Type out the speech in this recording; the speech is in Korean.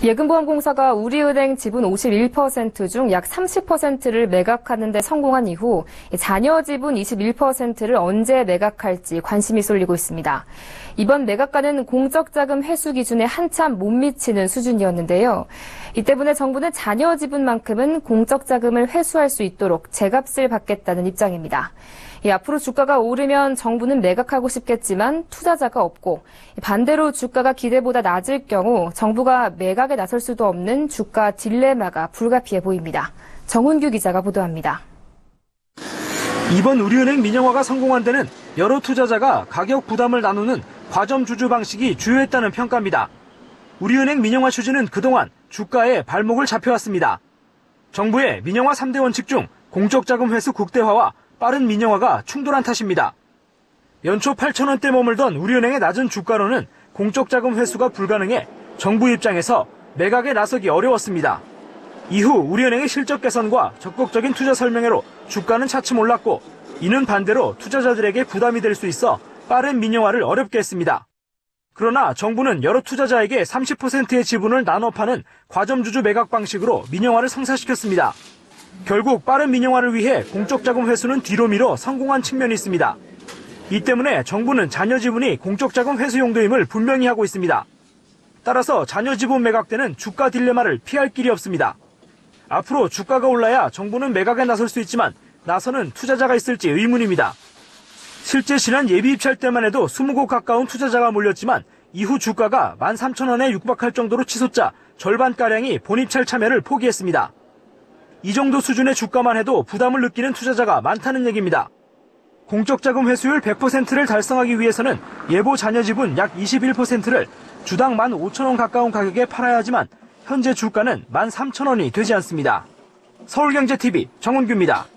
예금보험공사가 우리은행 지분 51% 중 약 30%를 매각하는 데 성공한 이후 자녀 지분 21%를 언제 매각할지 관심이 쏠리고 있습니다. 이번 매각가는 공적자금 회수 기준에 한참 못 미치는 수준이었는데요. 이 때문에 정부는 자녀 지분만큼은 공적자금을 회수할 수 있도록 제값을 받겠다는 입장입니다. 앞으로 주가가 오르면 정부는 매각하고 싶겠지만 투자자가 없고 반대로 주가가 기대보다 낮을 경우 정부가 매각에 나설 수도 없는 주가 딜레마가 불가피해 보입니다. 정훈규 기자가 보도합니다. 이번 우리은행 민영화가 성공한 데는 여러 투자자가 가격 부담을 나누는 과점 주주 방식이 주요했다는 평가입니다. 우리은행 민영화 추진은 그동안 주가에 발목을 잡혀왔습니다. 정부의 민영화 3대 원칙 중 공적자금 회수 국대화와 빠른 민영화가 충돌한 탓입니다. 연초 8,000원대 머물던 우리은행의 낮은 주가로는 공적자금 회수가 불가능해 정부 입장에서 매각에 나서기 어려웠습니다. 이후 우리은행의 실적 개선과 적극적인 투자 설명회로 주가는 차츰 올랐고 이는 반대로 투자자들에게 부담이 될 수 있어 빠른 민영화를 어렵게 했습니다. 그러나 정부는 여러 투자자에게 30%의 지분을 나눠 파는 과점주주 매각 방식으로 민영화를 성사시켰습니다. 결국 빠른 민영화를 위해 공적자금 회수는 뒤로 미뤄 성공한 측면이 있습니다. 이 때문에 정부는 자녀 지분이 공적자금 회수 용도임을 분명히 하고 있습니다. 따라서 자녀 지분 매각 때는 주가 딜레마를 피할 길이 없습니다. 앞으로 주가가 올라야 정부는 매각에 나설 수 있지만 나서는 투자자가 있을지 의문입니다. 실제 지난 예비 입찰 때만 해도 20곳 가까운 투자자가 몰렸지만 이후 주가가 13,000원에 육박할 정도로 치솟자 절반가량이 본입찰 참여를 포기했습니다. 이 정도 수준의 주가만 해도 부담을 느끼는 투자자가 많다는 얘기입니다. 공적자금 회수율 100%를 달성하기 위해서는 예보 자녀 지분 약 21%를 주당 15,000원 가까운 가격에 팔아야 하지만 현재 주가는 13,000원이 되지 않습니다. 서울경제TV 정훈규입니다.